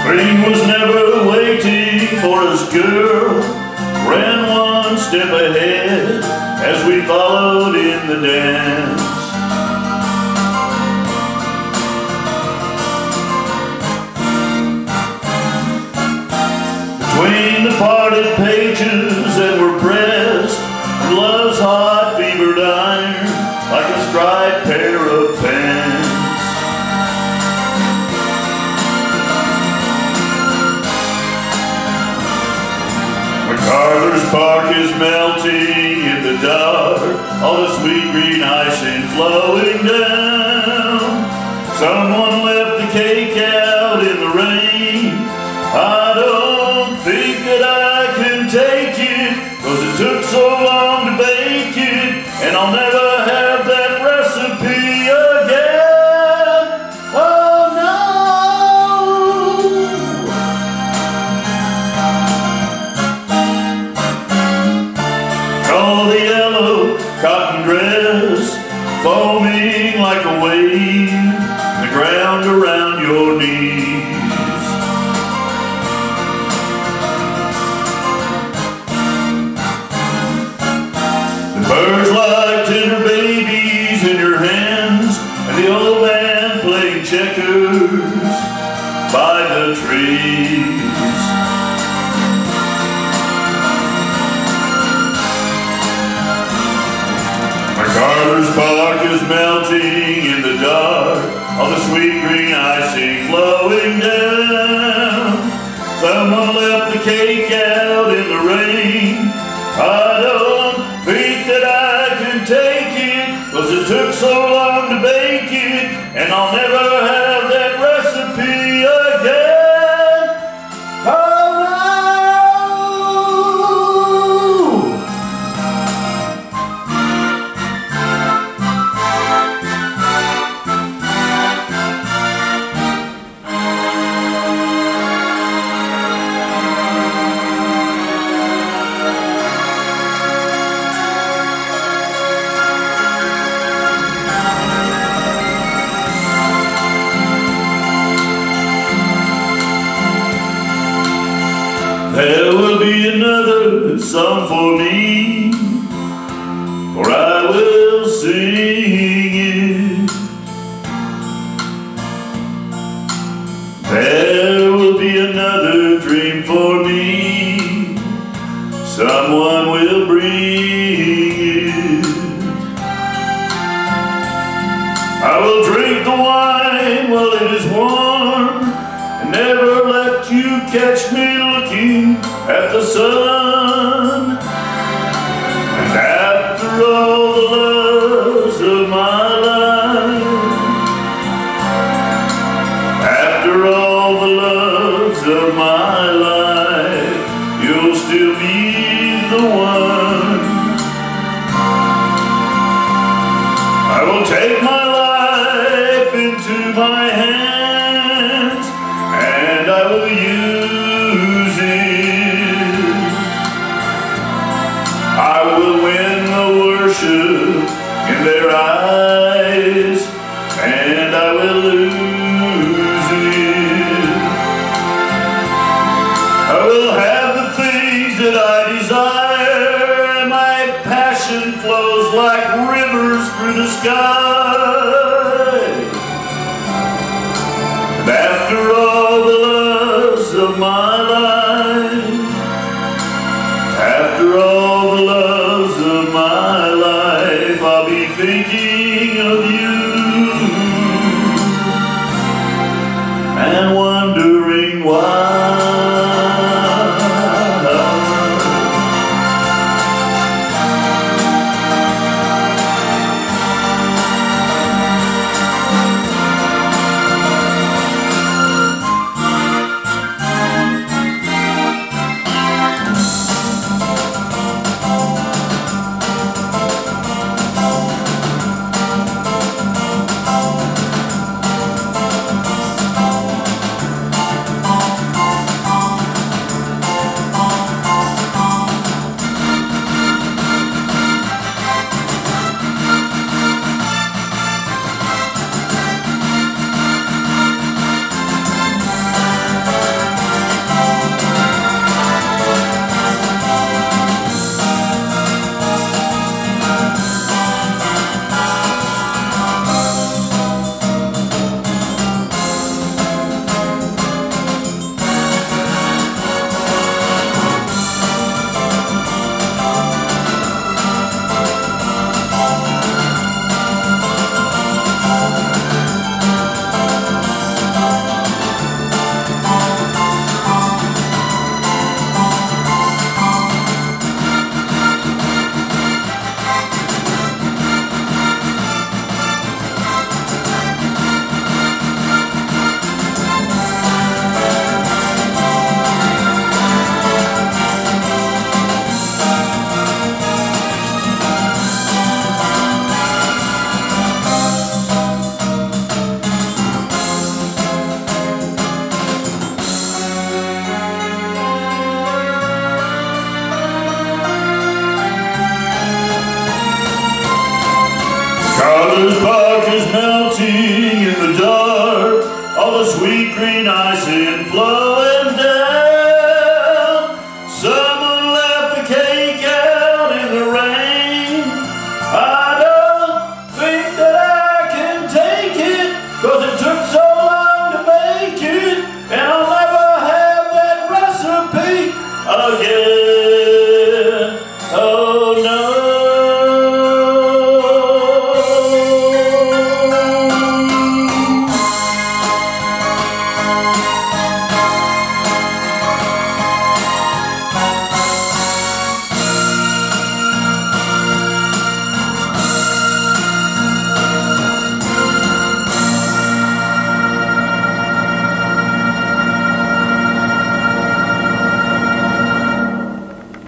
Spring was never waiting for us, girl. Ran one step ahead as we followed in the dance. Between the parted pages that were pressed, love's hot fevered iron like a striped pair of pants. MacArthur Park is melting in the dark, all the sweet green icing flowing down. Someone left the cake out in the rain. I don't think that I can take it, 'cause it took so long to bake it, and I'll never have that recipe again. Oh no! Oh, the yellow cotton dress foaming like a wave, the ground around your knees. Birds like tender babies in your hands, and the old man playing checkers by the trees. MacArthur Park is melting in the dark, all the sweet green icing flowing down. Someone left the cake out in the rain. I don't think that I can take it, 'cause it took so long to bake it, and I'll never have that recipe again. Oh no! There will be another song for me, for I will sing it. There will be another dream for me, someone will bring it. I will drink the wine while it is warm, and never let you catch me looking at the sun. And after all the loves of my life, after all the loves of my life, you'll still be the one. I will take my life into my hands, and I will use it. I will win the worship in their eyes, and I will lose it. I will have the things that I desire, and my passion flows like rivers through the sky. And after all the loves of my life, after all the loves of my life, I'll be thinking of you and wondering why. all the sweet green icing flowing